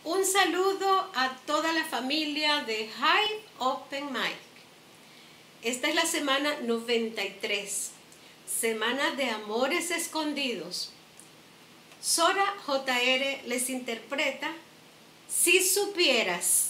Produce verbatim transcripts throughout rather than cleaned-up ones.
Un saludo a toda la familia de Hive Open Mic. Esta es la semana noventa y tres, semana de amores escondidos. Sora J R les interpreta Si supieras.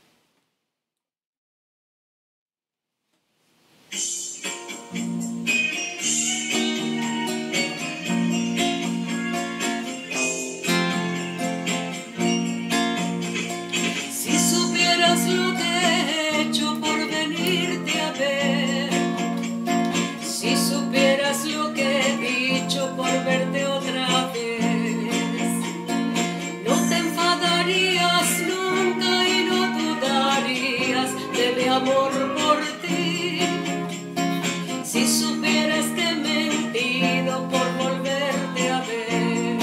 Si supieras lo que he hecho por venirte a ver, si supieras lo que he dicho por verte otra vez, no te enfadarías nunca y no dudarías de mi amor por ti. Si supieras que he mentido por volverte a ver,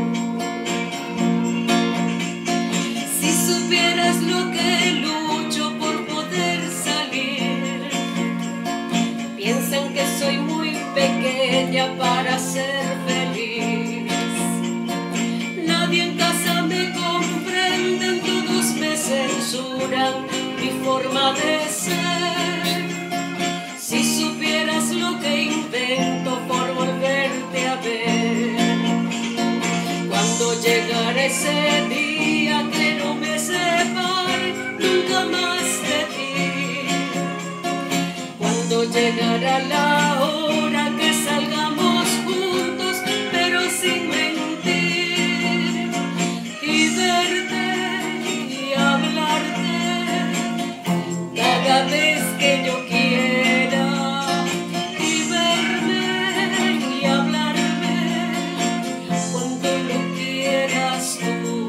si supieras lo que lucho por poder salir, piensan que soy muy pequeña para ser feliz. Nadie en casa me comprende, todos me censuran mi forma de ser. Si supieras lo que invento por volverte a ver, cuando llegara ese día que no me separe nunca más de ti, cuando llegará la hora que salgamos juntos pero sin mentir, y verte y hablarte cada vez que yo quiera, y verme y hablarme cuando lo quieras tú.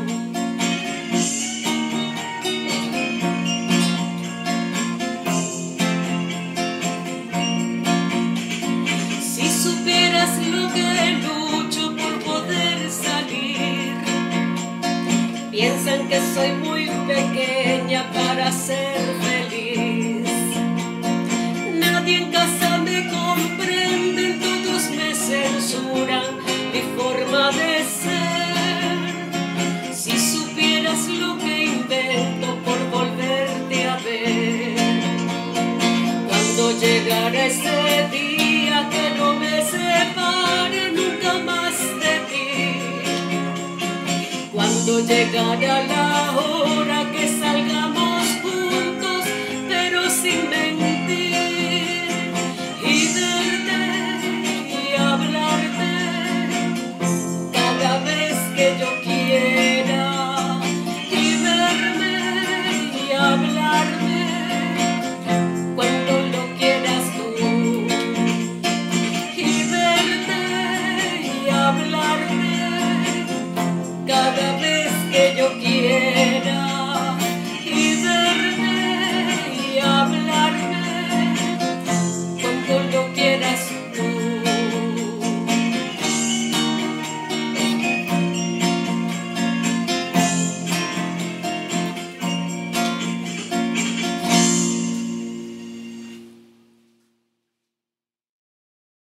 Si supieras lo que lucho por poder salir, piensan que soy muy pequeña para ser feliz. Nadie en casa me comprende, todos me censuran mi forma de ser. Si supieras lo que invento por volverte a ver, cuando llegara ese día que no me separe nunca más de ti, cuando llegara la hora que salgamos juntos pero sin mentir, y verte y hablarte cada vez que yo quiera.